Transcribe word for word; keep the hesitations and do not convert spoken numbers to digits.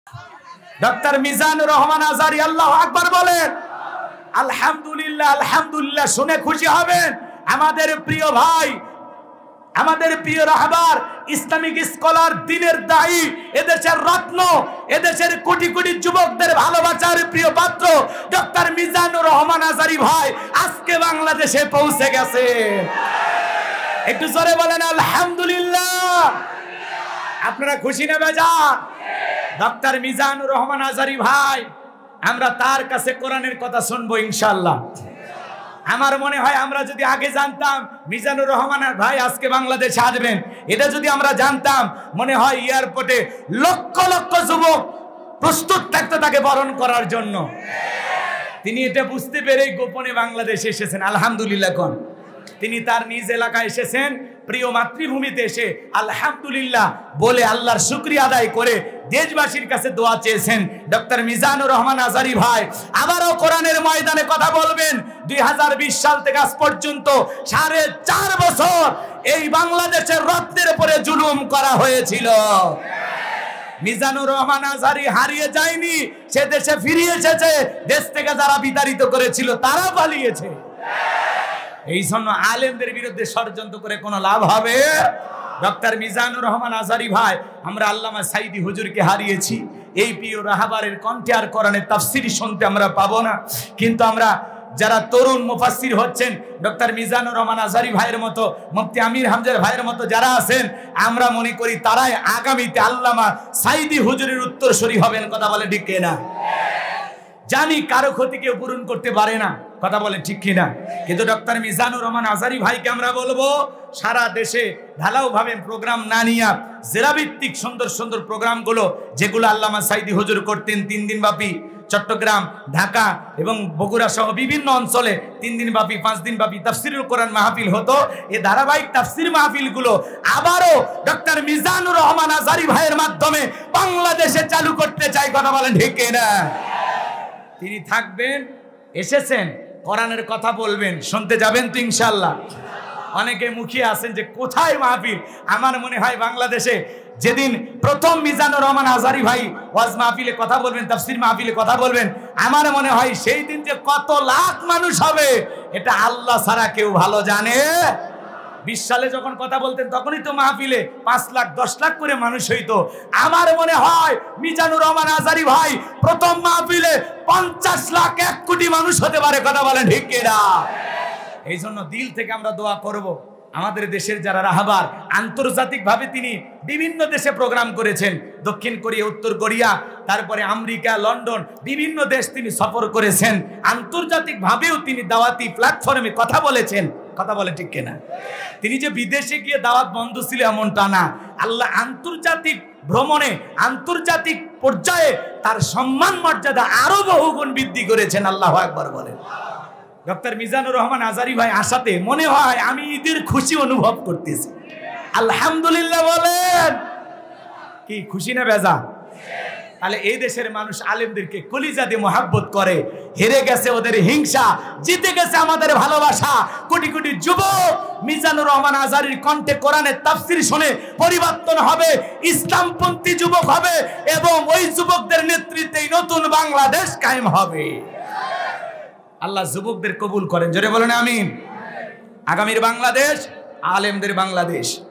Doctor Mizanur Rahman Azhari আল্লাহু আকবার বলেন। আলহামদুলিল্লাহ, আলহামদুলিল্লাহ শুনে খুশি হবেন। আমাদের প্রিয় ভাই, আমাদের প্রিয় রাহবার, ইসলামিক স্কলার, দ্বীনের দায়ী, এদেশের রত্ন, এদেশের কোটি কোটি যুবকদের ভালোবাসার প্রিয় পাত্র ডক্টর মিজানুর রহমান আজহারী ভাই আজকে বাংলাদেশে পৌঁছে গেছে। একটু জোরে বলেন আলহামদুলিল্লাহ। আপনারা খুশি না বেজার? ডক্টর মিজানুর রহমান আজহারী ভাই, আমরা তার কাছে কোরআনের কথা শুনবো ইনশাআল্লাহ। আমার মনে হয় আমরা যদি আগে জানতাম মিজানুর রহমান ভাই আজকে বাংলাদেশে আসবেন, এটা যদি আমরা জানতাম, মনে হয় এয়ারপোর্টে লক্ষ লক্ষ যুবক প্রস্তুত থাকতো তাকে বরণ করার জন্য। তিনি এটা বুঝতে পেরে গোপনে বাংলাদেশে এসেছেন। আলহামদুলিল্লাহ কোন তিনি তার নিজ এলাকায় এসেছেন, প্রিয় মাতৃভূমিতে এসে আলহামদুলিল্লাহ বলে আল্লাহর শুকরিয়া আদায় করে দেশবাসীর কাছে দোয়া চেয়েছেন। ডক্টর মিজানুর রহমান আজহারী ভাই আবারও কোরআনের ময়দানে কথা বলবেন। দুই হাজার বিশ সাল থেকে আজ পর্যন্ত সাড়ে চার বছর এই বাংলাদেশের রত্নের উপরে জুলুম করা হয়েছিল। মিজানুর রহমান আজহারী হারিয়ে যায়নি, সে দেশে ফিরে এসেছে। দেশ থেকে যারা বিতাড়িত করেছিল তারা পালিয়েছে। এই জন্য আলেমদের বিরুদ্ধে ষড়যন্ত্র করে কোনো লাভ হবে? ডক্টর মিজানুর রহমান আজহারী ভাই, আমরা আল্লামা সাইদি হুজুরকে হারিয়েছি। এই প্রিয় রাহবারের কণ্ঠে আর কোরআনের তাফসীর শুনতে আমরা পাবো না, কিন্তু আমরা যারা তরুণ মুফাসসির হচ্ছেন ডক্টর মিজানুর রহমান আজহারী ভাইয়ের মতো, মুফতি আমির হামজার ভাইয়ের মতো যারা আছেন, আমরা মনে করি তারাই আগামীতে আল্লামা সাইদি হুজুরের উত্তরসূরি হবেন। কথা বলে ঠিক কিনা? জানি কারো ক্ষতি কেউ পূরণ করতে পারে না, কথা বলে ঠিক কিনা? কিন্তু ডক্টর মিজানুর রহমান আজহারী ভাইকে আমরা বলবো সারা দেশে ঢালাও ভাবে প্রোগ্রাম না নিয়ে জেলাভিত্তিক সুন্দর সুন্দর প্রোগ্রামগুলো যেগুলো আল্লামা সাইদি হুজুর করতেন, তিন দিন ব্যাপী চট্টগ্রাম, ঢাকা এবং বগুড়া সহ বিভিন্ন অঞ্চলে তিন দিন ব্যাপী, পাঁচ দিন ব্যাপী তাফসীরুল কোরআন মাহফিল হতো। এই ধারাবাহিক তাফসীর মাহফিলগুলো আবারও ডক্টর মিজানুর রহমান আজহারী ভাইয়ের মাধ্যমে বাংলাদেশে চালু করতে চাই। কথা বলেন ঠিক কিনা? তিনি থাকবেন, এসেছেন, কোরআনের কথা বলবেন, শুনতে যাবেন তো ইনশাআল্লাহ। অনেকে মুখিয়ে আছেন যে কোথায় মাহফিল। আমার মনে হয় বাংলাদেশে যেদিন প্রথম মিজানুর রহমান আজহারী ভাই ওয়াজ মাহফিলে কথা বলবেন, তাফসীর মাহফিলে কথা বলবেন, আমার মনে হয় সেই দিন যে কত লাখ মানুষ হবে এটা আল্লাহ ছাড়া কেউ ভালো জানে। বিশ সালে যখন কথা বলতেন তখনই তো মাহফিলে পাঁচ লাখ দশ লাখ করে মানুষ হইতো। আমার মনে হয় মিজানুর রহমান আজহারী ভাই প্রথম মাহফিলে পঞ্চাশ লাখ এক কোটি মানুষ হতে পারে। কথা বলেন ঠিক কিনা? এই জন্য দিল থেকে আমরা দোয়া করব। আমাদের দেশের যারা রাহবার, আন্তর্জাতিকভাবে তিনি বিভিন্ন দেশে প্রোগ্রাম করেছেন, দক্ষিণ কোরিয়া, উত্তর কোরিয়া, তারপরে আমেরিকা, লন্ডন, বিভিন্ন দেশ তিনি সফর করেছেন। আন্তর্জাতিকভাবেও তিনি দাওয়াতি প্ল্যাটফর্মে কথা বলেছেন। কথা বলে ঠিক কিনা? তিনি যে বিদেশে গিয়ে দাওয়াত বন্ধ ছিল এমনটা না। আল্লাহ আন্তর্জাতিক ভ্রমণে, আন্তর্জাতিক পর্যায়ে তার সম্মান মর্যাদা আরো বহুগুণ বৃদ্ধি করেছেন। আল্লাহু আকবার বলেন। ডক্টর মিজানুর রহমান আজহারী ভাই আসাতে মনে হয় আমি ঈদের খুশি অনুভব করতেছি। আলহামদুলিল্লাহ বলেন। কি খুশি না বেজা? তাহলে এই দেশের মানুষ আলেমদেরকে কলিজা দিয়ে মহাব্বত করে। হেরে গেছে ওদের হিংসা, জিতে গেছে আমাদের ভালোবাসা। কোটি কোটি যুবক মিজানুর রহমান আজহারীর কণ্ঠে কোরআনের তাফসীর শুনে পরিবর্তন হবে, ইসলামপন্থী যুবক হবে এবং ওই যুবকদের নেতৃত্বেই নতুন বাংলাদেশ কায়েম হবে। আল্লাহ যুবকদের কবুল করেন, জোরে বলেন আমিন। আগামীর বাংলাদেশ আলেমদের বাংলাদেশ।